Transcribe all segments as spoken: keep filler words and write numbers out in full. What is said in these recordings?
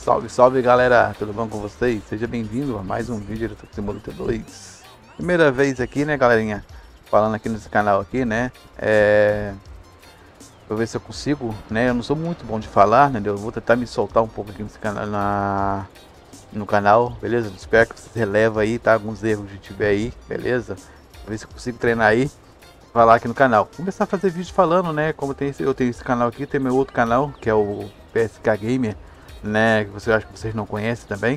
Salve, salve galera, tudo bom com vocês? Seja bem-vindo a mais um vídeo do Truck Simulator dois. Primeira vez aqui, né, galerinha? Falando aqui nesse canal aqui, né? É... Vou ver se eu consigo, né? Eu não sou muito bom de falar, né? Eu vou tentar me soltar um pouco aqui nesse canal, na... no canal, beleza? Espero que vocês relevem aí, tá? Alguns erros que tiver aí, beleza? Vou ver se eu consigo treinar aí, falar aqui no canal. Vou começar a fazer vídeo falando, né? Como tem esse, eu tenho esse canal aqui, tem meu outro canal, que é o P S K Gamer, né, que você acha que vocês não conhecem também.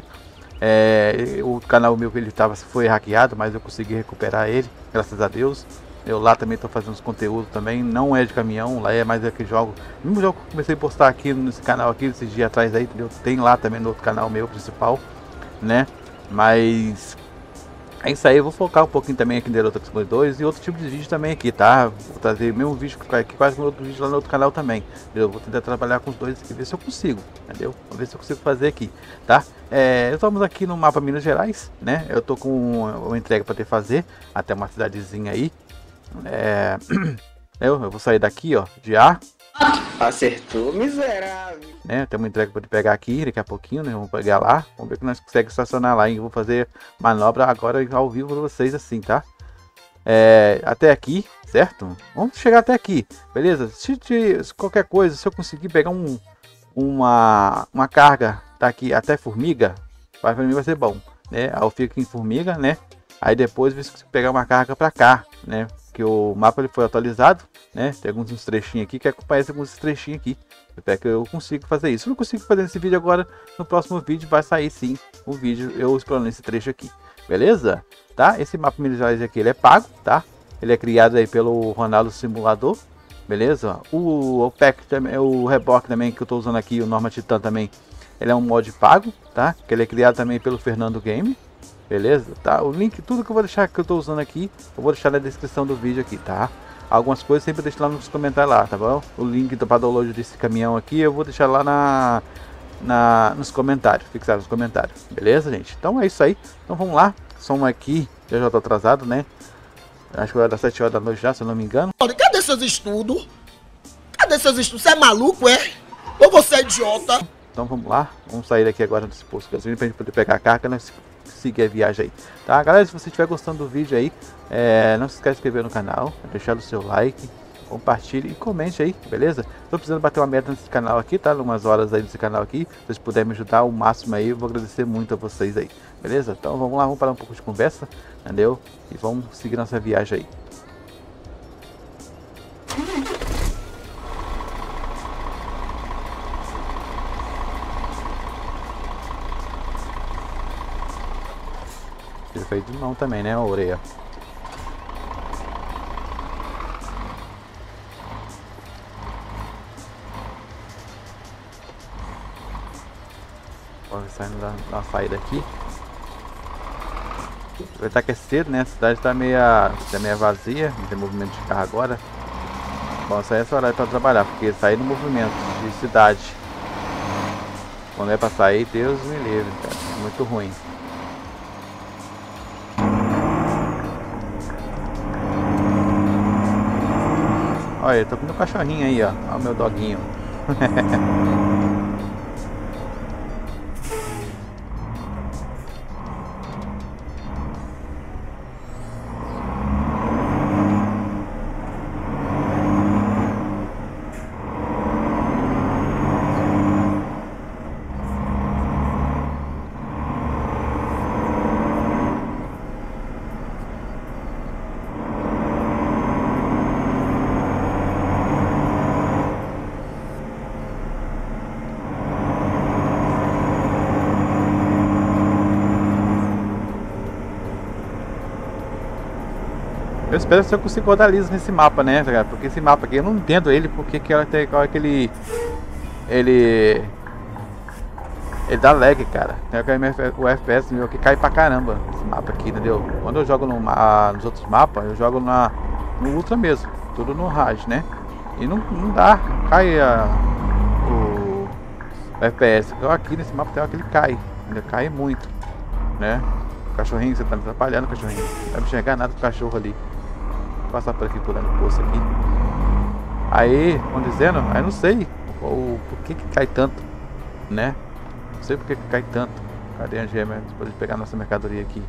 É, o canal meu ele tava, foi hackeado, mas eu consegui recuperar ele, graças a Deus. Eu lá também estou fazendo os conteúdos também, não é de caminhão, lá é mais aquele jogo, o mesmo jogo que eu comecei a postar aqui nesse canal aqui, esses dias atrás aí, entendeu? Tem lá também no outro canal meu principal, né, mas é isso aí. Eu vou focar um pouquinho também aqui no Truck Simulator dois e outro tipo de vídeo também aqui, tá? Vou trazer o mesmo vídeo que quase no outro vídeo lá no outro canal também. Eu vou tentar trabalhar com os dois aqui, ver se eu consigo, entendeu? Vamos ver se eu consigo fazer aqui, tá? É, estamos aqui no mapa Minas Gerais, né? Eu tô com uma entrega para ter fazer até uma cidadezinha aí. É, eu, eu vou sair daqui, ó, de A. Acertou, miserável. Né, tem uma entrega para pegar aqui daqui a pouquinho, né? Vamos pegar lá, vamos ver que nós conseguimos estacionar lá. E eu vou fazer manobra agora ao vivo para vocês assim, tá? É, até aqui, certo? Vamos chegar até aqui, beleza? Se, se qualquer coisa, se eu conseguir pegar um, uma, uma carga daqui até Formiga, para mim vai ser bom, né? Aí eu fico aqui em Formiga, né? Aí depois eu consigo pegar uma carga para cá, né? Que o mapa ele foi atualizado, né? Tem alguns uns trechinhos aqui que acompanham alguns trechinhos aqui. Até que eu consigo fazer isso. Eu não consigo fazer esse vídeo agora. No próximo vídeo vai sair sim o vídeo eu explorando esse trecho aqui, beleza? Tá? Esse mapa militar aqui ele é pago, tá? Ele é criado aí pelo Ronaldo Simulador, beleza? O, o pack também, o reboque também que eu tô usando aqui, o Norma Titan também, ele é um mod pago, tá? Que ele é criado também pelo Fernando Game. Beleza? Tá? O link, tudo que eu vou deixar que eu tô usando aqui, eu vou deixar na descrição do vídeo aqui, tá? Algumas coisas sempre deixo lá nos comentários lá, tá bom? O link para download desse caminhão aqui eu vou deixar lá na, na nos comentários, fixar nos comentários, beleza, gente? Então é isso aí. Então vamos lá. Somos aqui, eu já tô atrasado, né? Acho que vai dar sete horas da noite já, se eu não me engano. Cadê seus estudos? Cadê seus estudos? Você é maluco, é? Ou você é idiota? Então vamos lá, vamos sair daqui agora desse posto de gasolina pra gente poder pegar a carga, né? Seguir a viagem aí, tá? Galera, se você estiver gostando do vídeo aí, é, não se esquece de se inscrever no canal, deixar o seu like, compartilhe e comente aí, beleza? Tô precisando bater uma meta nesse canal aqui, tá? Umas horas aí nesse canal aqui, se vocês puderem me ajudar o máximo aí, eu vou agradecer muito a vocês aí, beleza? Então vamos lá, vamos parar um pouco de conversa, entendeu? E vamos seguir nossa viagem aí. Feito de mão também, né, a orelha. Vamos saindo da, da saída aqui. Vai estar que é cedo, né? A cidade está meia, tá meia vazia, não tem movimento de carro agora. Bom, sair essa hora para trabalhar, porque sair no movimento de cidade, quando é para sair, Deus me livre, cara, é muito ruim. Olha, eu tô com meu cachorrinho aí, ó. Olha o meu doguinho. Eu espero que eu consiga rodar liso nesse mapa, né, cara? Porque esse mapa aqui, eu não entendo ele, porque que tem qual é que ele... Ele... Ele dá lag, cara. Tem o F P S meu que cai pra caramba, esse mapa aqui, entendeu? Quando eu jogo no, ah, nos outros mapas, eu jogo na, no Ultra mesmo. Tudo no Raj, né? E não, não dá, cai a, o, o F P S. Então aqui nesse mapa tem aquele cai, ainda cai muito, né? Cachorrinho, você tá me atrapalhando, cachorrinho. Não vai enxergar nada com o cachorro ali. Vou passar por aqui, pulando o poço aqui. Aí, vão dizendo, aí não sei o, por que que cai tanto, né? Não sei porque cai tanto. Cadê a gema? Depois de pegar nossa mercadoria aqui.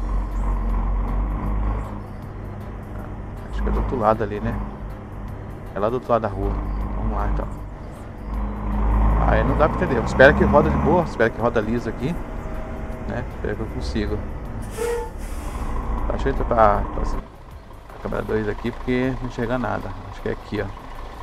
Acho que é do outro lado ali, né? É lá do outro lado da rua. Vamos lá então. Aí não dá pra entender. Espero que roda de boa. Espero que roda liso aqui. Né? Espero que eu consiga. Deixa eu entrar pra, pra a câmera dois aqui porque não enxerga nada. Acho que é aqui, ó.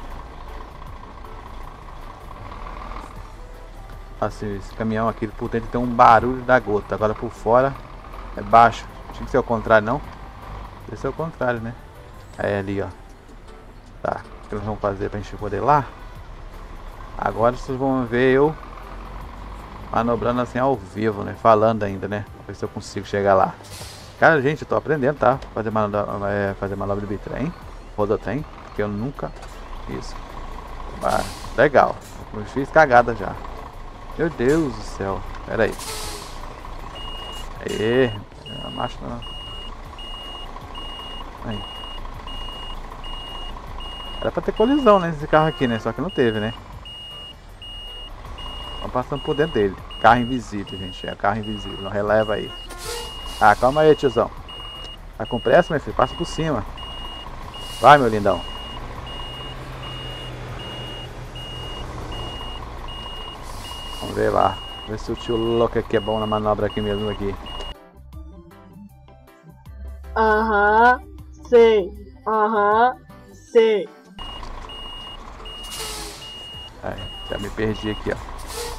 Assim, esse caminhão aqui por dentro tem um barulho da gota. Agora por fora é baixo. Tinha que ser o contrário, não? Esse é o contrário, né? Aí ali, ó. Tá. O que nós vamos fazer pra gente poder ir lá? Agora vocês vão ver eu manobrando assim ao vivo, né? Falando ainda, né? Pra ver se eu consigo chegar lá. Cara, gente, eu tô aprendendo, tá? Fazer manobra, é, fazer manobra de bitrem, rodotrem, porque eu nunca fiz. Ah, legal. Eu fiz cagada já. Meu Deus do céu. Pera aí. Aê. A marcha não. Aí. Era pra ter colisão, né? Nesse carro aqui, né? Só que não teve, né? Vamos passando por dentro dele. Carro invisível, gente. É carro invisível. Não releva aí. Ah, calma aí, tiozão. Tá com pressa, meu filho? Passa por cima. Vai, meu lindão. Vamos ver lá. Ver se o tio louco aqui é bom na manobra aqui mesmo aqui. Aham, sei. Aham, sei. Aí, já me perdi aqui, ó.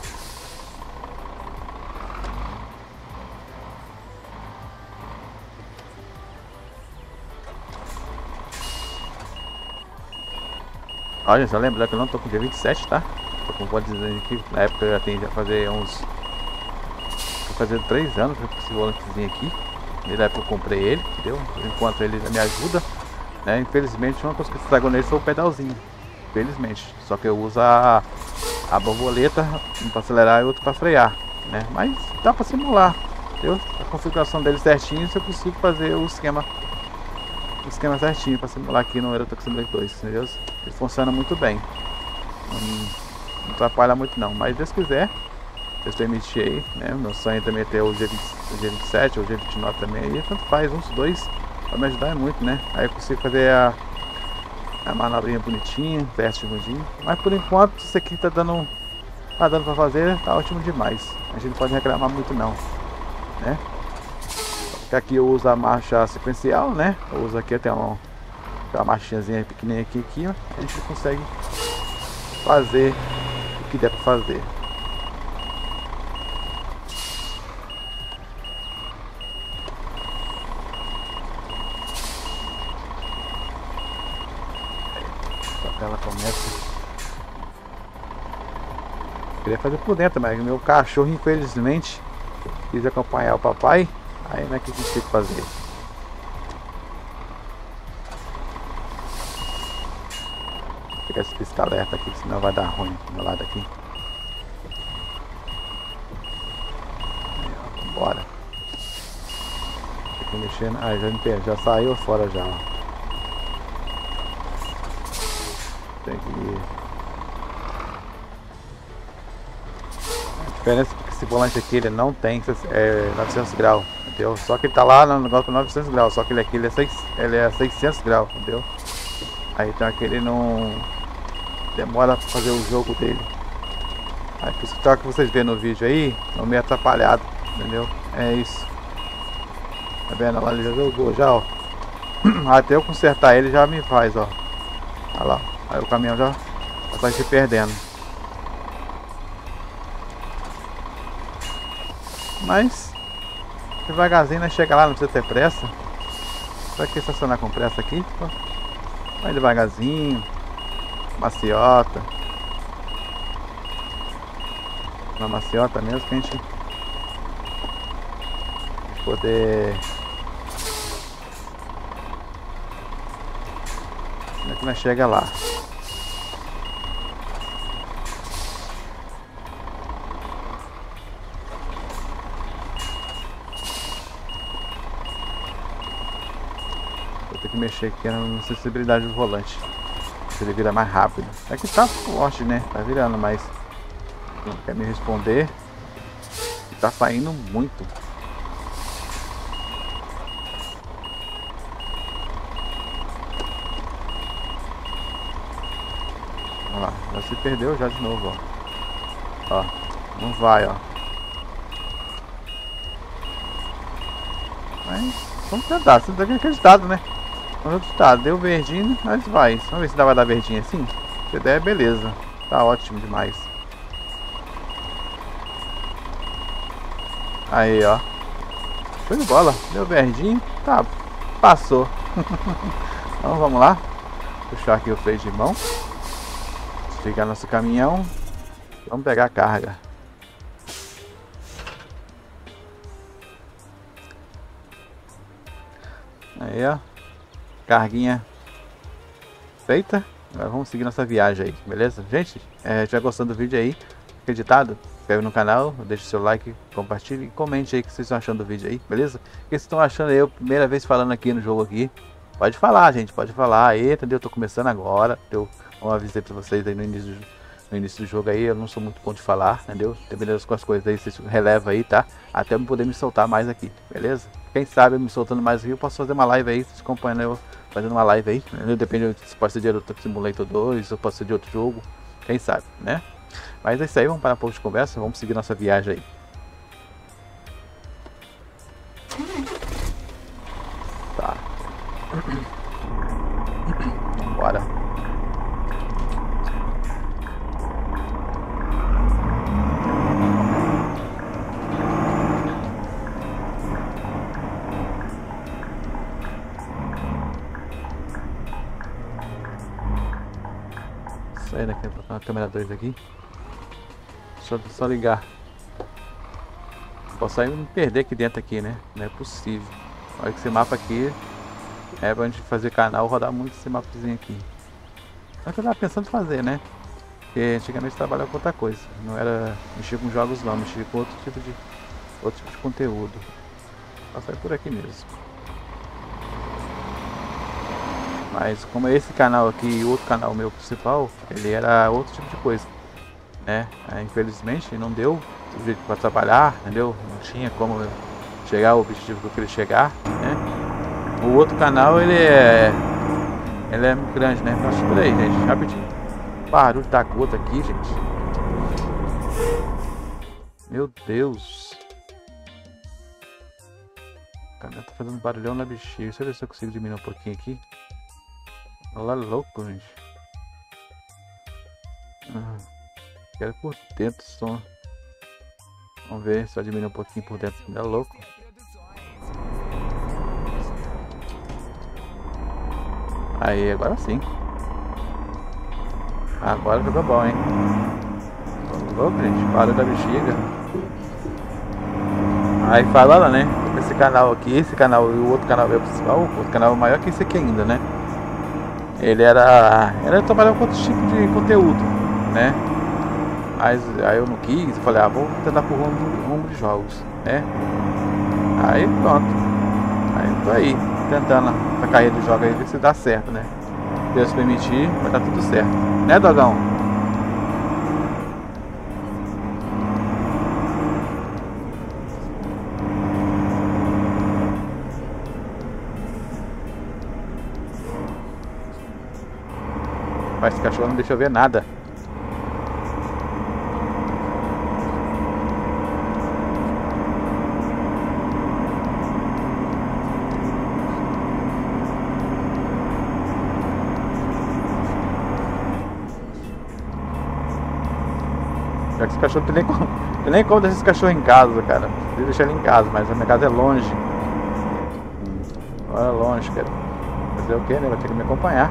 Olha, só lembrando que eu não tô com dia vinte e sete, tá? Tô com vontade de dizer aqui, na época eu já tenho já fazer uns... Tô fazendo três anos com esse volantezinho aqui. Na época eu comprei ele, entendeu? Enquanto ele me ajuda, né? Infelizmente uma coisa que estragou nele foi o pedalzinho. Infelizmente. Só que eu uso a, a borboleta, um para acelerar e outro para frear, né? Mas dá para simular, entendeu? A configuração dele certinho, se eu consigo fazer o esquema o esquema certinho para simular aqui no Euro Truck Simulator dois, entendeu? Ele funciona muito bem. Não, não atrapalha muito não, mas se Deus quiser, Deus permitir aí, né? Meu sonho é também ter o G vinte e sete ou o G vinte e nove também aí, tanto faz, uns dois, vai me ajudar muito, né? Aí eu consigo fazer a, a manobrinha bonitinha, teste bonitinho, mas por enquanto isso aqui tá dando, tá dando pra fazer, tá ótimo demais. A gente não pode reclamar muito não, né? Aqui eu uso a marcha sequencial, né? Eu uso aqui até uma, uma marchinhazinha pequenininha aqui, aqui, ó. A gente consegue fazer o que der pra fazer. Só que ela começa. Eu queria fazer por dentro, mas meu cachorro infelizmente quis acompanhar o papai. Aí não é que a gente tem que fazer. Vou pegar esse pisca-alerta aqui, senão vai dar ruim do meu lado aqui. Aí, ó, bora. Tem que mexer. Ah, já, me perdi, já saiu fora já. Ó. Tem que. A diferença é que esse volante aqui ele não tem é, novecentos graus. Entendeu? Só que ele tá lá no negócio com novecentos graus, só que ele aqui ele é, seis, ele é seiscentos graus, entendeu? Aí então aquele não demora pra fazer o jogo dele. Aí por isso que vocês vêem no vídeo aí, não meio atrapalhado, entendeu? É isso. Tá vendo? Lá ele já jogou já, ó. Até eu consertar ele já me faz, ó. Olha lá. Aí o caminhão já tá se perdendo. Mas devagarzinho, né? Chega lá, não precisa ter pressa. Pra que estacionar com pressa aqui? Pô? Vai devagarzinho. Maciota. Uma maciota mesmo que a gente poder. Como é que nós chega lá? Vou ter que mexer aqui na sensibilidade do volante. Se ele vira mais rápido. É que tá forte, né? Tá virando, mas não quer me responder. tá saindo muito. Olha lá, já se perdeu já de novo, ó. Ó, não vai, ó. Mas vamos tentar, você tá acreditado, né? Vamos acreditar, deu verdinho, mas vai. Vamos ver se dá vai dar verdinho assim. Se der, beleza. Tá ótimo demais. Aí, ó. Show de bola. Deu verdinho. Tá. Passou. Então vamos lá. Puxar aqui o freio de mão. Desligar nosso caminhão. Vamos pegar a carga. Aí, ó. Carguinha feita. Agora vamos seguir nossa viagem aí, beleza? Gente, é, se estiver gostando do vídeo aí, acreditado, se inscreve no canal, deixa o seu like, compartilhe e comente aí o que vocês estão achando do vídeo aí, beleza? O que vocês estão achando aí, eu primeira vez falando aqui no jogo aqui. Pode falar, gente, pode falar aí, entendeu? Eu tô começando agora, eu como avisei pra vocês aí no início, do, no início do jogo aí, eu não sou muito bom de falar, entendeu? Dependendo das coisas aí, vocês relevam aí, tá? Até eu poder me soltar mais aqui, beleza? Quem sabe eu me soltando mais aqui, eu posso fazer uma live aí, vocês acompanhando eu fazendo uma live aí, né? Depende se pode ser de Euro Truck Simulator dois ou pode ser de outro jogo, quem sabe, né? Mas é isso aí, vamos parar um pouco de conversa, vamos seguir nossa viagem aí. Tá. Bora. Sair daqui, vou botar a câmera dois aqui. Só, só ligar. Posso sair e me perder aqui dentro aqui, né? Não é possível. Olha que esse mapa aqui é pra gente fazer canal, rodar muito esse mapazinho aqui. Só que eu tava pensando em fazer, né? Porque antigamente eu trabalhava com outra coisa. Não era mexer com jogos não, mexer com outro tipo de outro tipo de conteúdo. Vou sair por aqui mesmo. Mas como esse canal aqui e outro canal meu principal, ele era outro tipo de coisa, né? É, infelizmente não deu o jeito para trabalhar, entendeu? Não tinha como chegar ao objetivo que eu queria chegar, né? O outro canal ele é ele é muito grande, né? Nossa, por aí, gente, rapidinho. Barulho da gota aqui, gente. Meu Deus. O canal tá fazendo barulhão na bexiga. Deixa eu ver se eu consigo diminuir um pouquinho aqui. Olha lá, louco, gente. Ah, quero por dentro o som. Vamos ver se vai diminuir um pouquinho por dentro. É louco. Aí, agora sim. Agora ficou bom, hein? Louco, gente. Barulho da bexiga. Aí fala lá, né? Esse canal aqui, esse canal e o outro canal meu principal, o outro canal maior que esse aqui ainda, né? Ele era, era trabalhar com outro tipo de conteúdo, né? Mas aí eu não quis, eu falei, ah, vou tentar por rumo, rumo de jogos, né? Aí pronto. Aí eu tô aí, tentando a carreira de jogos aí, ver se dá certo, né? Deus permitir, vai dar tudo certo. Né, Dogão? Mas esse cachorro não deixa eu ver nada. Já que esse cachorro tem nem como, tem nem como deixar esse cachorro em casa, cara. Eu deixar ele em casa, mas a minha casa é longe. Olha, longe, cara. Fazer o que, né? Vai ter que me acompanhar.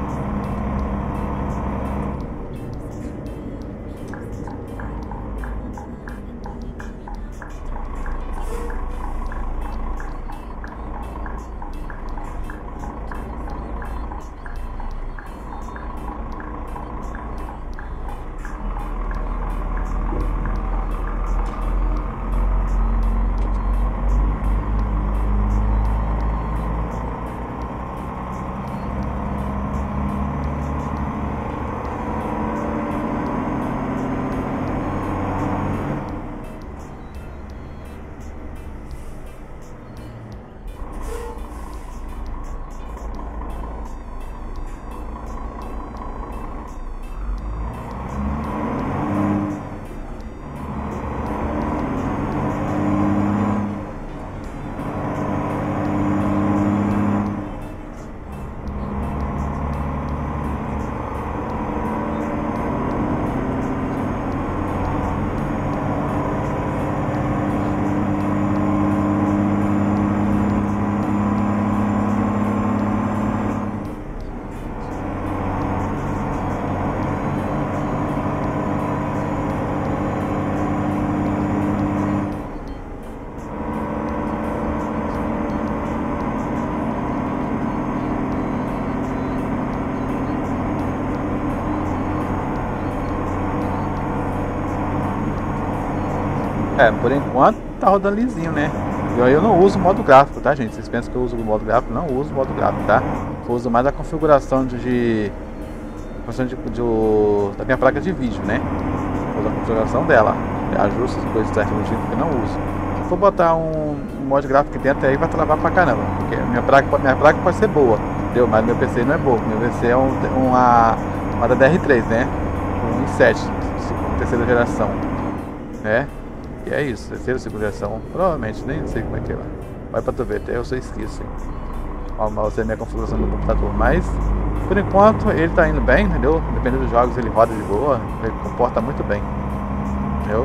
É, por enquanto tá rodando lisinho, né? E aí eu não uso o modo gráfico, tá, gente? Vocês pensam que eu uso o modo gráfico? Não uso o modo gráfico, tá? Eu uso mais a configuração de, de, de, de da minha placa de vídeo, né? Eu uso a configuração dela, ajusto as coisas certinho que eu não uso. Se for botar um, um modo gráfico aqui dentro aí vai travar pra caramba, porque minha placa, minha placa pode ser boa, entendeu? Mas meu P C não é bom. Meu P C é um, uma, uma da D R três, né? Um i sete, terceira geração, né? E é isso, terceira, segunda geração, provavelmente, nem sei como é que é lá. Vai pra tu ver, até eu só esqueço, hein. Ó, mas é a minha configuração do computador, mas por enquanto ele tá indo bem, entendeu? Dependendo dos jogos ele roda de boa, ele comporta muito bem, entendeu?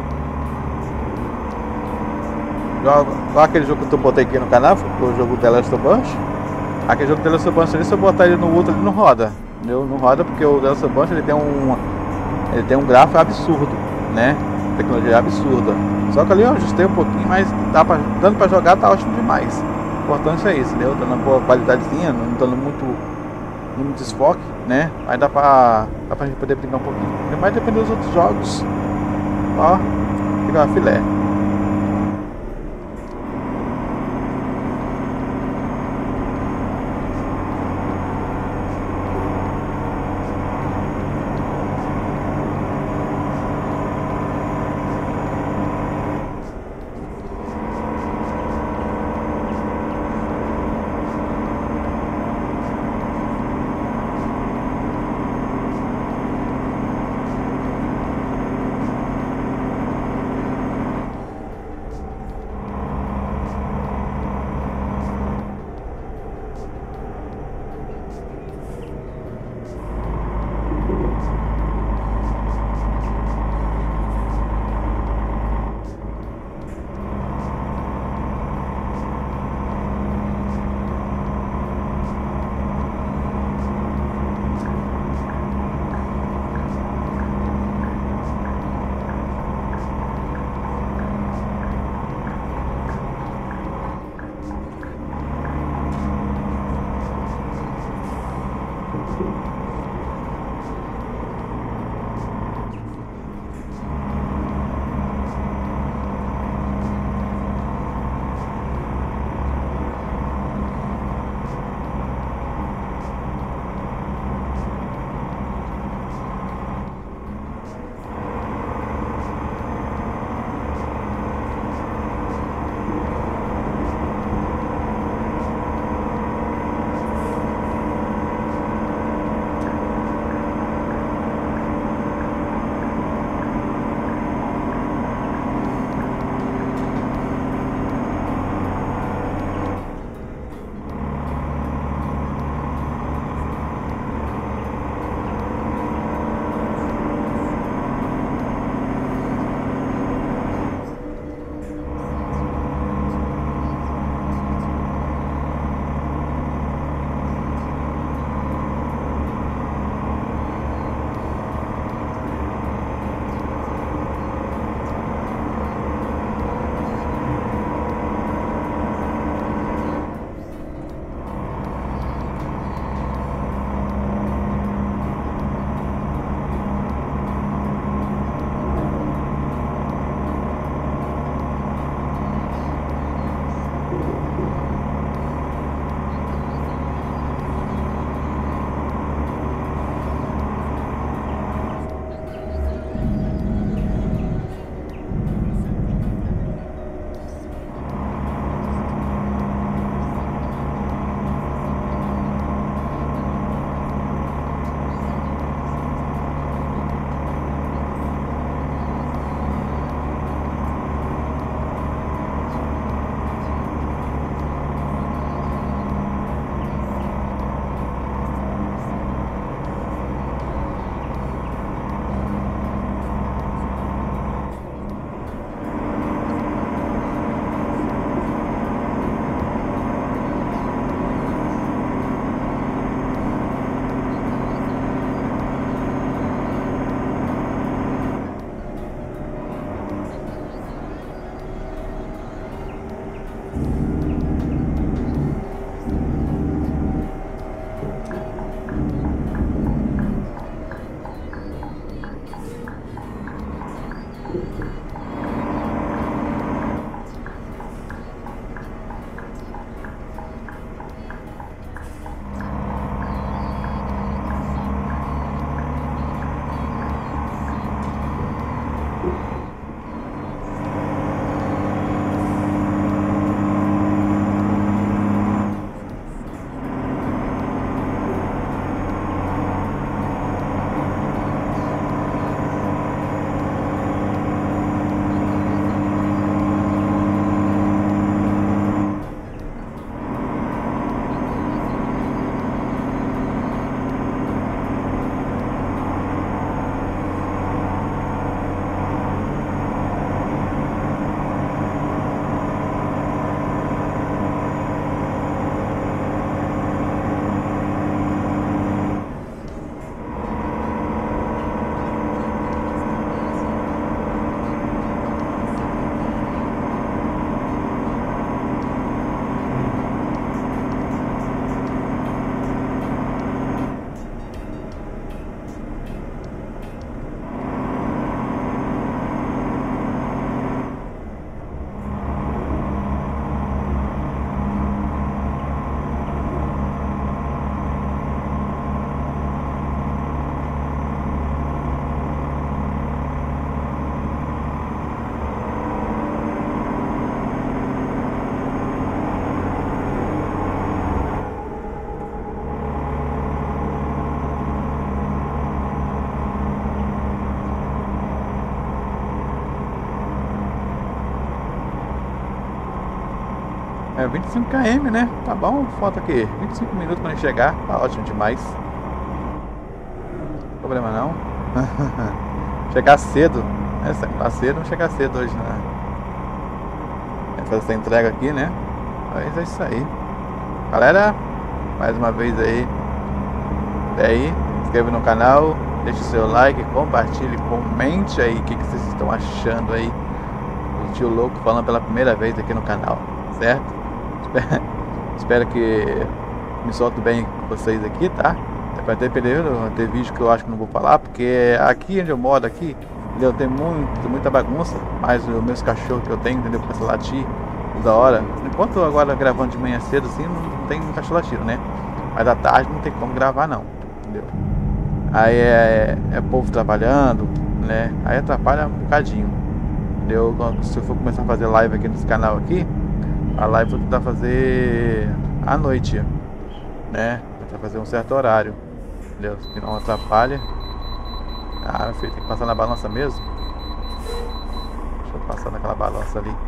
Jogo, igual aquele jogo que eu botei aqui no canal, foi o jogo The Last of Us. Aquele jogo The Last of Us, se eu botar ele no outro, ele não roda, entendeu? Não roda porque o The Last of Us ele tem um, ele tem um gráfico absurdo, né? Tecnologia absurda. Só que ali eu ajustei um pouquinho, mas dá pra, dando pra jogar tá ótimo demais. O importante é isso, entendeu? Dando uma boa qualidadezinha, não dando muito, muito desfoque, né? Aí dá pra, dá pra gente poder brincar um pouquinho. Mas depender dos outros jogos, ó, fica uma filé. É vinte e cinco quilômetros, né? Tá bom, falta aqui vinte e cinco minutos quando chegar. Tá ótimo demais. Não problema não. Chegar cedo. Essa tá cedo, não chegar cedo hoje, né? É fazer essa entrega aqui, né? Mas é isso aí. Galera, mais uma vez aí. E aí, se inscreve no canal, deixe o seu like, compartilhe, comente aí o que, que vocês estão achando aí do Tio Louco falando pela primeira vez aqui no canal, certo? Espero, espero que me solto bem com vocês aqui, tá? Vai ter período, ter vídeo que eu acho que não vou falar, porque aqui onde eu moro aqui, entendeu? Tem muito, muita bagunça, mas os meus cachorros que eu tenho, entendeu? Começa a latir toda hora. Enquanto agora gravando de manhã cedo assim, não tem cachorro latindo, né? Mas à tarde não tem como gravar não, entendeu? Aí é, é povo trabalhando, né? Aí atrapalha um bocadinho, entendeu? Se eu for começar a fazer live aqui nesse canal aqui, a live eu vou tentar fazer à noite, né? Tentar fazer um certo horário, entendeu? Que não atrapalha. Ah, meu filho, tem que passar na balança mesmo. Deixa eu passar naquela balança ali.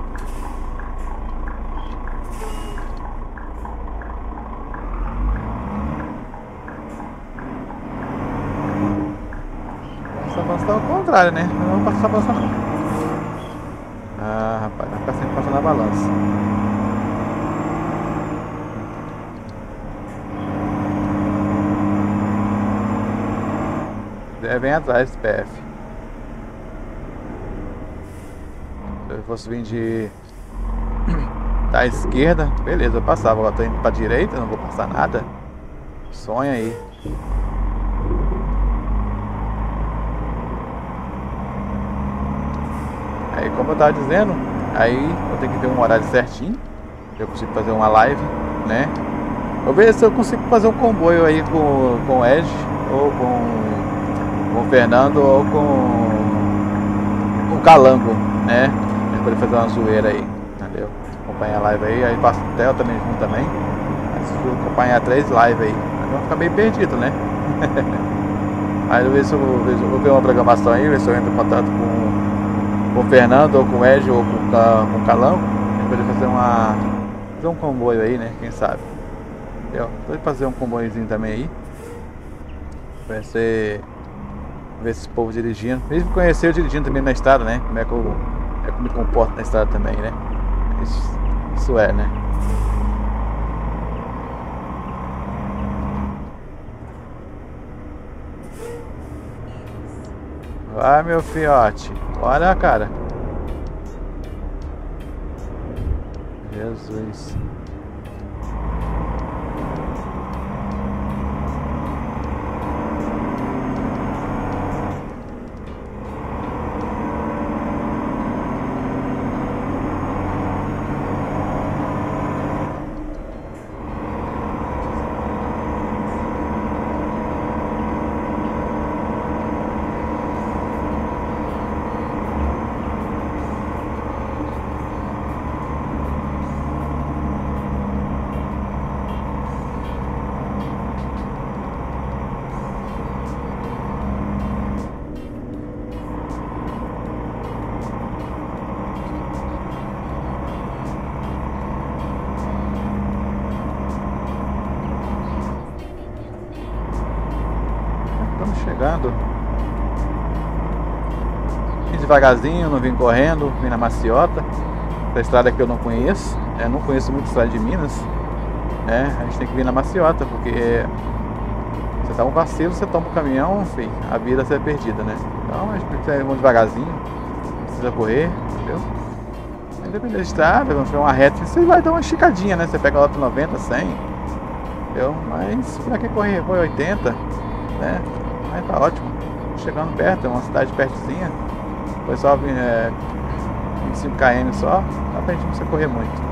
Essa balança tá ao contrário, né? Não vou passar a balança não. Ah, rapaz, vai ficar sempre passando na balança. É bem atrás do P F. Se eu fosse vir de da esquerda, beleza, eu passava. Agora tô indo pra direita, não vou passar nada. Sonha aí. Aí, como eu tava dizendo, aí eu tenho que ver um horário certinho. Eu consigo fazer uma live, né? Vou ver se eu consigo fazer um comboio aí com, com o Edge ou com com o Fernando ou com o Calango, né? A gente pode fazer uma zoeira aí, entendeu? Acompanhar a live aí, aí passa o Theo também junto também. Aí se for acompanhar três lives aí, aí vai ficar meio perdido, né? Aí eu vou ver se eu vou, ver, eu vou ver uma programação aí, ver se eu entro em contato com, com o Fernando ou com o Ed ou com, com o Calango. A gente pode fazer uma fazer um comboio aí, né? Quem sabe? Entendeu? Pode fazer um comboiozinho também aí. Vai ser ver esse povo dirigindo, mesmo conhecer eu dirigindo também na estrada, né? Como é que eu, como é que eu me comporto na estrada também, né? Isso, isso é, né? Vai, meu fiote, olha, cara. Jesus. Chegando. Vim devagarzinho, não vim correndo, vim na maciota. Essa estrada que eu não conheço, né? Não conheço muito a estrada de Minas, né? A gente tem que vir na maciota, porque você dá um vacilo, você toma o caminhão, enfim, a vida vai ser perdida, né? Então a gente precisa ir devagarzinho, não precisa correr, entendeu? Independente da estrada, quando tiver uma reta, você vai dar uma esticadinha, né? Você pega a outra noventa, cem, entendeu? Mas pra que correr? Foi oitenta, né? Mas tá ótimo, chegando perto, é uma cidade pertinha. Foi só é, vinte e cinco quilômetros só, dá pra gente não precisa correr muito.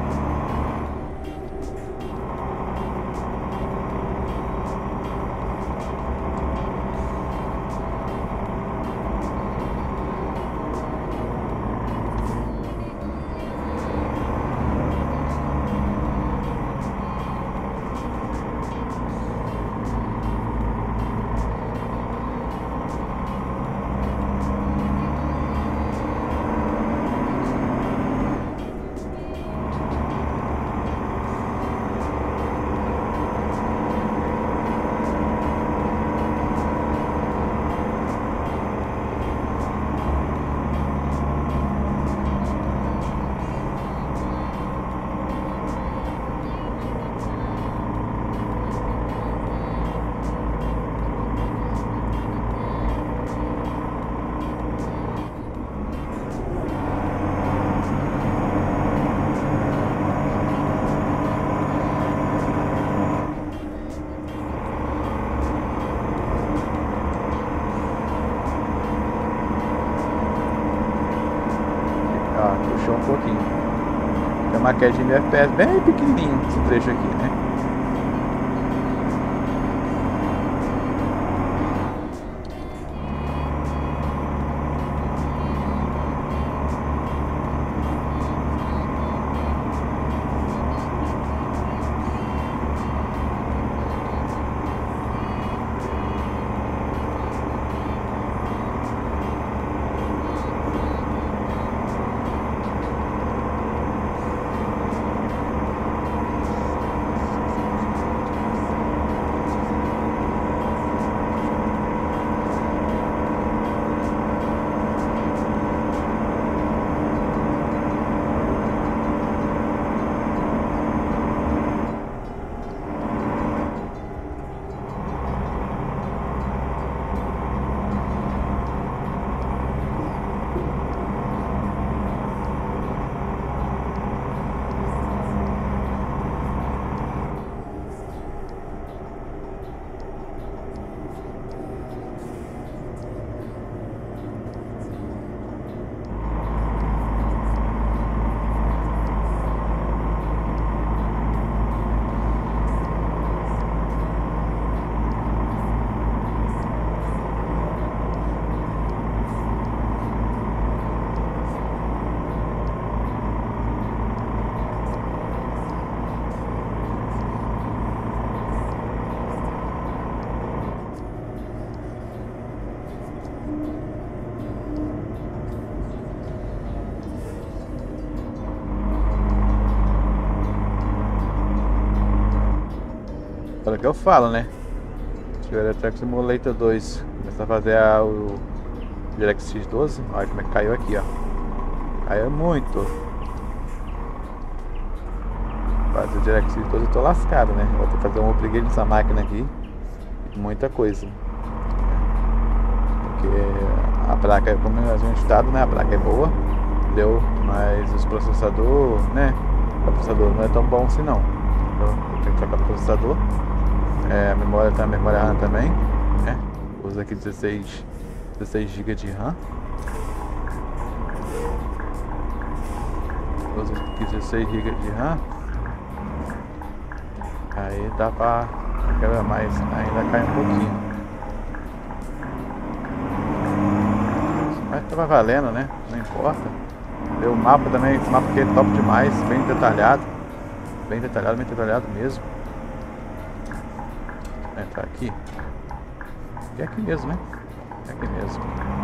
pouquinho. Tem uma quedinha de F P S bem pequenininho esse trecho aqui, né? Agora que eu falo, né? Se o Euro Truck Simulator dois começar a fazer a, o DirectX doze, olha como é que caiu aqui, ó. Caiu muito. Fazer o DirectX doze eu tô lascado, né? Vou ter que fazer um upgrade nessa máquina aqui. Muita coisa. Porque a placa, como nós vimos estado, né? A placa é boa, deu, mas os processador, né? O processador não é tão bom assim não. Então eu tenho que trocar o processador. É, a memória tá, a memória RAM também, né? Usa aqui dezesseis gigas de RAM. Usa aqui dezesseis gigas de RAM. Aí dá pra quebrar mais, ainda cai um pouquinho. Mas tava valendo, né? Não importa. O mapa também, esse mapa aqui é top demais, bem detalhado. Bem detalhado, bem detalhado mesmo. Vou entrar aqui. E é aqui mesmo, né? É aqui mesmo.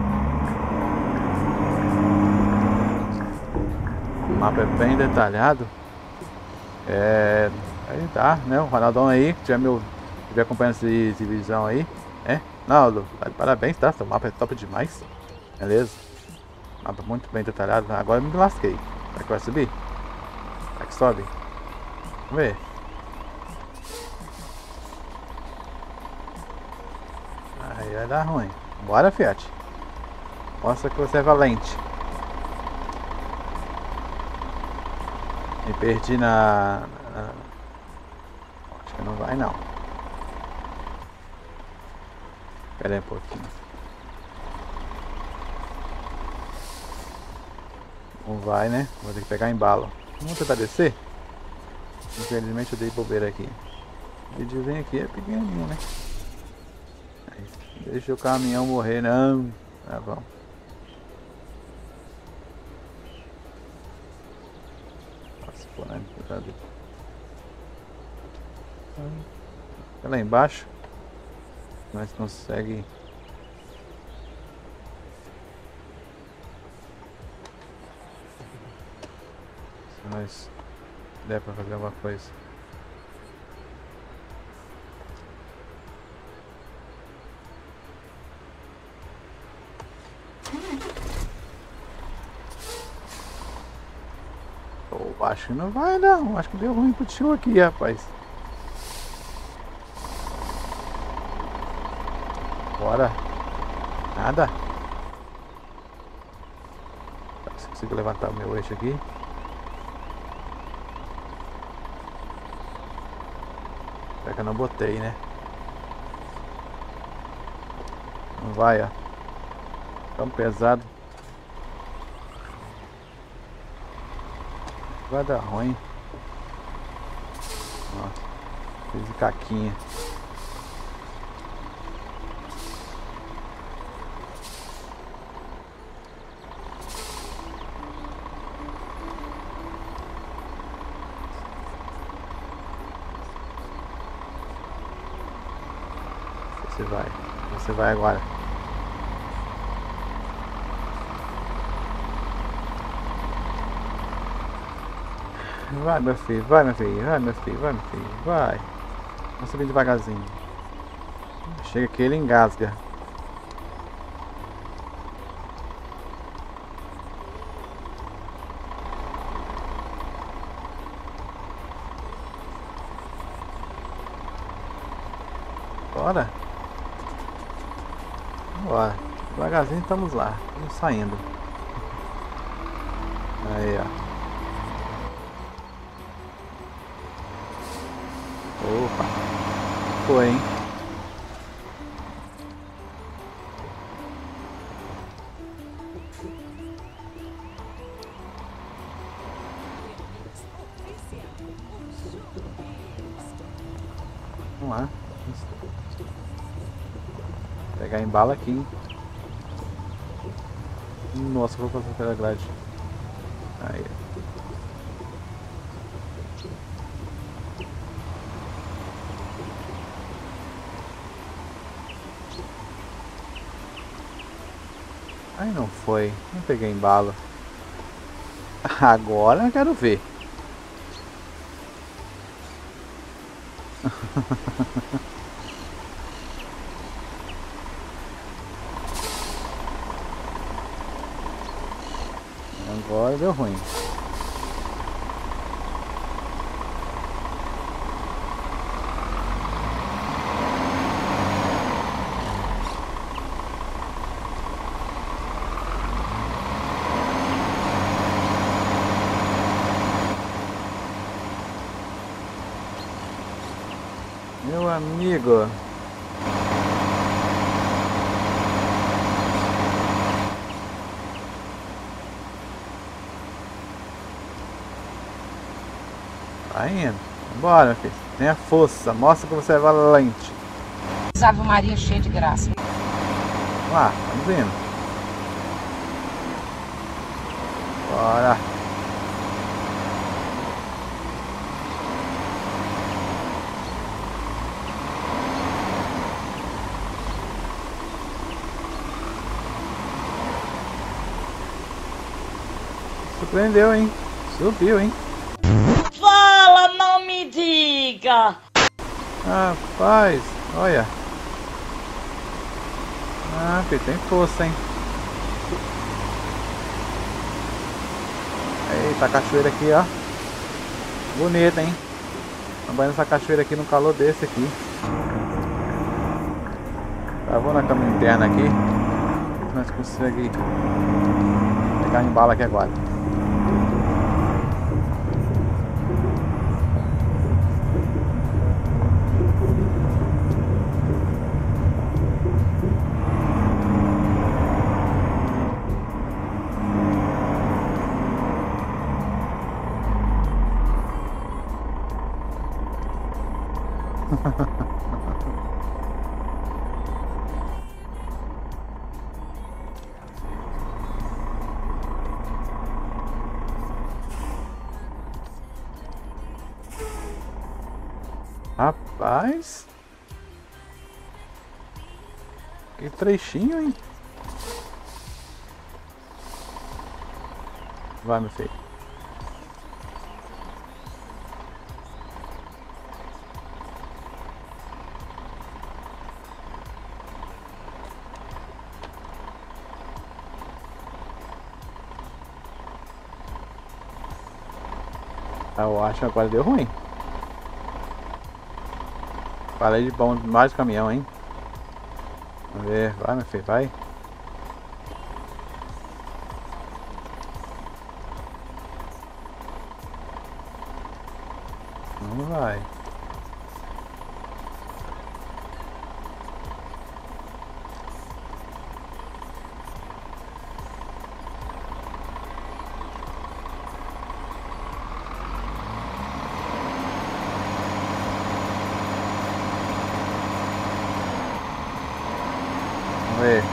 O mapa é bem detalhado. É... Aí tá, né? O Ronaldão aí, que já meu, estiver acompanhando esse, esse vídeo aí, é? Ronaldo, tá de parabéns, tá? Seu mapa é top demais. Beleza? Mapa muito bem detalhado. Agora eu me lasquei. Será que vai subir? Será que sobe? Vamos ver. Aí vai dar ruim. Bora, Fiat. Mostra que você é valente. Me perdi na... na... Acho que não vai não. Espera aí um pouquinho. Não vai, né? Vou ter que pegar embalo. Vamos tentar descer? Infelizmente eu dei bobeira aqui. O videozinho aqui é pequenininho, né? Aí, deixa o caminhão morrer, não. Tá bom. Nossa, pô, né? Lá embaixo nós conseguimos. Se nós der pra fazer alguma coisa. Eu acho que não vai não, acho que deu ruim pro tio aqui, rapaz. Bora. Nada. Se consigo levantar o meu eixo aqui. Será que eu não botei, né? Não vai, ó. Tão pesado. Vai dar ruim. Nossa, fiz caquinha. Você vai, você vai agora. Vai, meu filho, vai, meu filho, vai, meu filho, vai, meu filho, vai. Vamos subir devagarzinho. Chega aqui, ele engasga. Bora. Bora. Devagarzinho estamos lá. Estamos saindo. Aí, ó. Opa. Foi, hein? Vamos lá. Pegar em bala aqui. Nossa, vou passar pela grade. Aí. Aí não foi. Não peguei em bala. Agora eu quero ver. Agora deu ruim. Meu amigo. Vai indo. Bora, meu filho. Tenha força. Mostra que você é valente. Ave Maria cheia de graça. Vamos lá, vamos indo. Bora. Surpreendeu, hein? Subiu, hein? Fala, não me diga! Rapaz, olha. Ah, filho, tem força, hein? Eita, a cachoeira aqui, ó. Bonita, hein? Vamos banhando essa cachoeira aqui no calor desse aqui. Tá, vou na cama interna aqui. Nós conseguimos pegar em bala aqui agora. Rapaz, que trechinho, hein? Vai, meu filho. Eu acho que agora deu ruim. Falei de bom mais do caminhão, hein? Vamos ver, vai, meu filho, vai. Não vai. ver.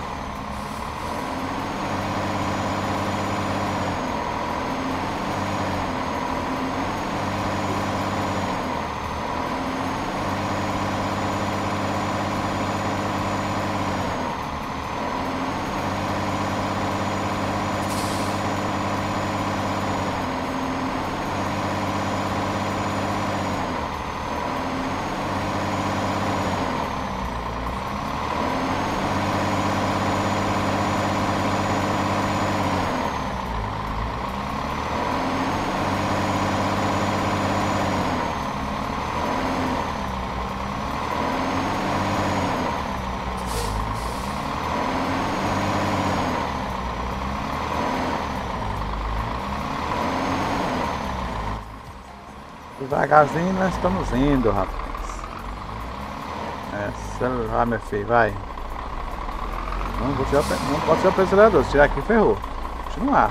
Devagarzinho nós estamos indo, rapaz. É, celular, meu filho, vai. Não, vou tirar, não pode tirar o acelerador. Se tirar aqui, ferrou. Continuar.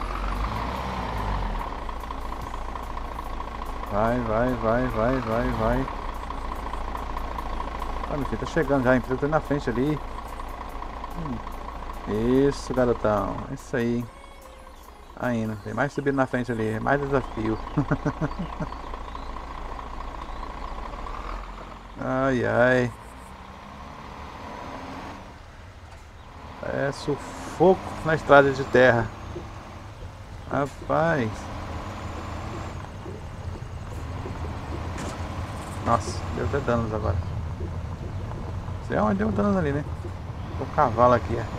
Vai, vai, vai, vai, vai, vai. Ah, meu filho, tá chegando já. A empresa tá na frente ali. Hum. Isso, garotão. Isso aí. Ainda. Tem mais subindo na frente ali. Mais desafio. Ai, ai. É sufoco na estrada de terra. Rapaz. Nossa, deu até danos agora. Sei onde deu danos ali, né? O cavalo aqui, é.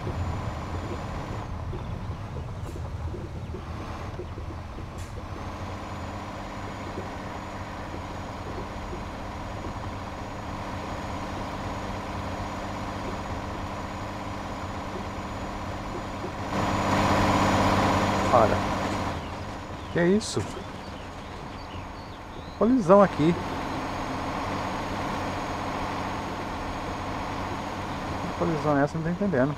Olha, que é isso? Colisão aqui. Que colisão é essa? Não tô entendendo.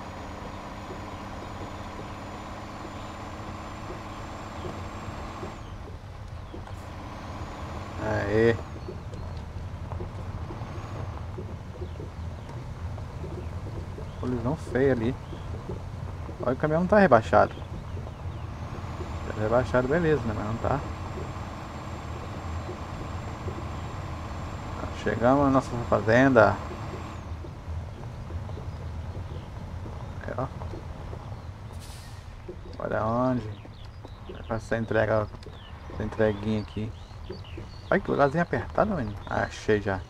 Aê. Colisão feia ali. Olha, o caminhão não tá rebaixado. Rebaixado, beleza, né? Mas não tá. Chegamos na nossa fazenda. É, ó. Olha onde. Vai fazer essa entrega. Essa entreguinha aqui. Olha que lugarzinho apertado, menino. Ah, achei já.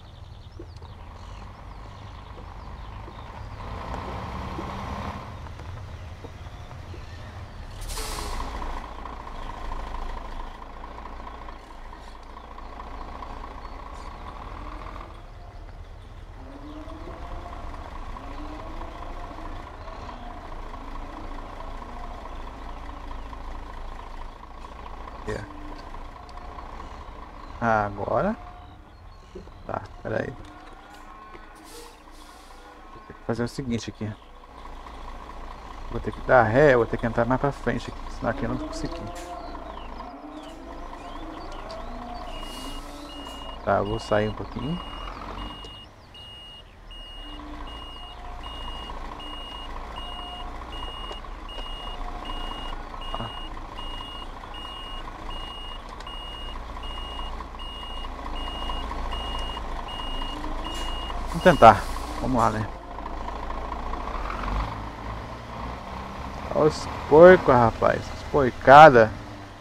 Ah, agora tá, pera aí. Vou ter que fazer o seguinte aqui. Vou ter que dar ré, vou ter que entrar mais pra frente aqui, senão aqui eu não vou conseguir. Tá, eu vou sair um pouquinho. Vamos tentar. Vamos lá, né? Olha os porcos, rapaz. As porcadas.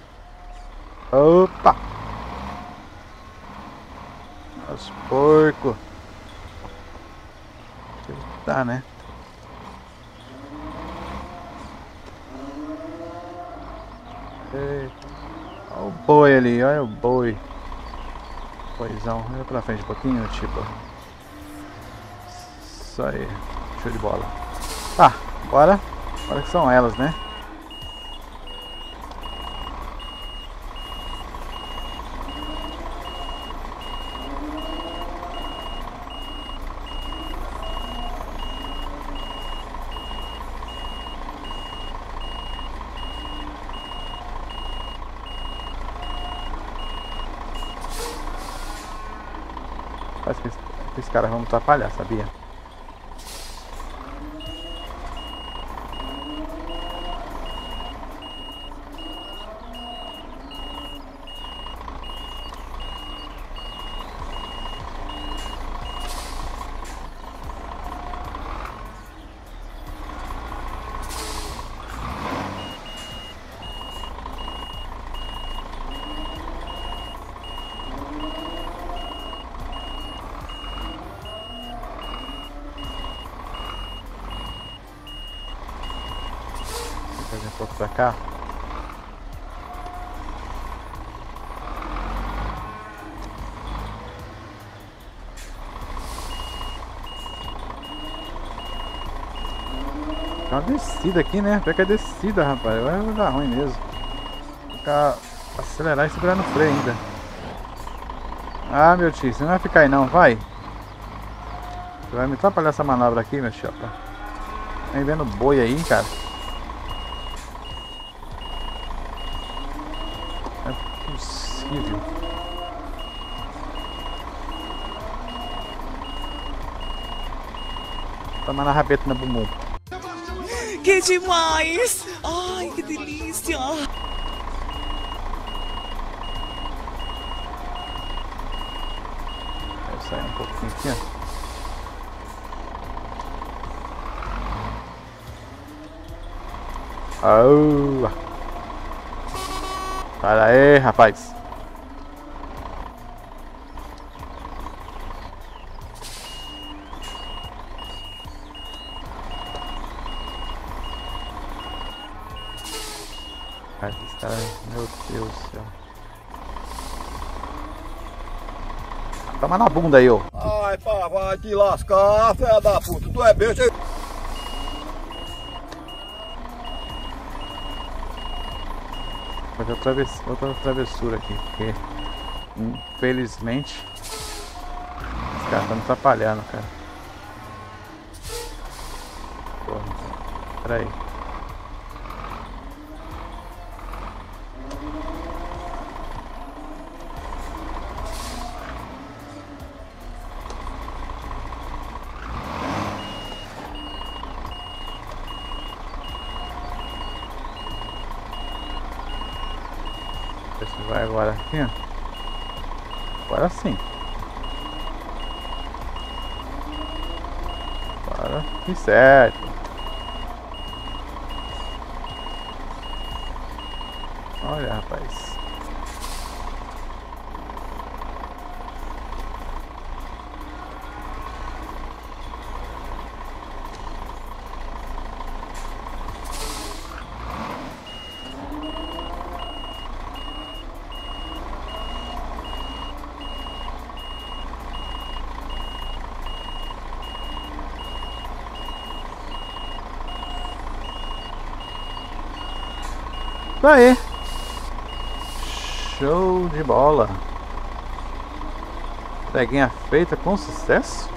Opa! Olha os porcos. Tá, né? Ei. Olha o boi ali, olha o boi. Boizão. Olha pra frente um pouquinho, tipo. Isso aí, show de bola. Tá, bora. Agora que são elas, né? Parece que esses caras vão me atrapalhar, sabia? pouco pra cá. É uma descida aqui, né? Pega a descida, rapaz. Vai dar ruim mesmo. Ficar acelerar e segurar no freio ainda. Ah, meu tio, você não vai ficar aí não, vai. Você vai me atrapalhar essa manobra aqui, meu chapa. Vem vendo boi aí, cara. É possível. Toma na rabeta na bumbum. Que demais! Ai, que delícia! Vai sair um pouquinho aqui, ó. Oh. Para aí, rapaz. Ai, esse cara, meu Deus do céu. Toma na bunda aí, ô. Ai, pá, vai te lascar, filha da puta. Tu é besta. Fazer outra, travess... outra travessura aqui, porque infelizmente os caras estão me atrapalhando, cara. Porra, pera aí. Você vai agora aqui, ó. Agora sim. Agora que certo. Olha, rapaz. Isso aí. Show de bola. Entreguinha feita com sucesso.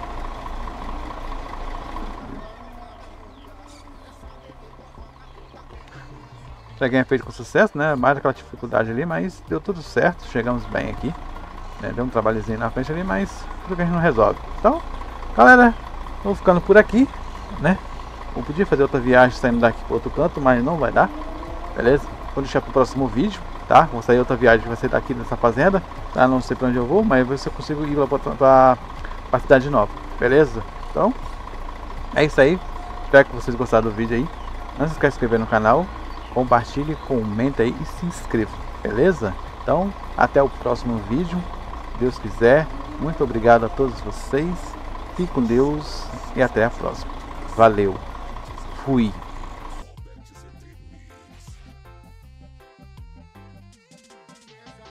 Entreguinha feita com sucesso, né? Mais aquela dificuldade ali, mas deu tudo certo. Chegamos bem aqui, né? Deu um trabalhozinho na frente ali, mas tudo que a gente não resolve. Então, galera, vou ficando por aqui, né? Eu podia fazer outra viagem saindo daqui para outro canto, mas não vai dar. Beleza? Vou deixar para o próximo vídeo, tá? Vou sair outra viagem, vai ser daqui dessa fazenda, tá? Não sei para onde eu vou, mas ver se eu consigo ir lá para a cidade nova, beleza? Então, é isso aí. Espero que vocês gostaram do vídeo aí. Não se esqueça de se inscrever no canal, compartilhe, comenta aí e se inscreva, beleza? Então, até o próximo vídeo, se Deus quiser. Muito obrigado a todos vocês. Fique com Deus e até a próxima. Valeu. Fui.